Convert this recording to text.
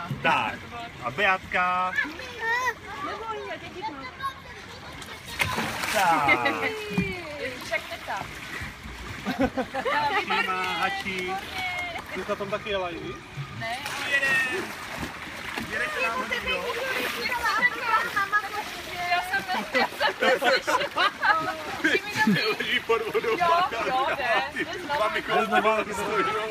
Tak, a Beatka. Tak. Šíma, Hačí. Ty na tom taky jela i vy? Ne. Jedeš nám hodně, jo? Já jsem neslyšela. Leží pod vodou. Jo, jde. Dva mikrofony stojí.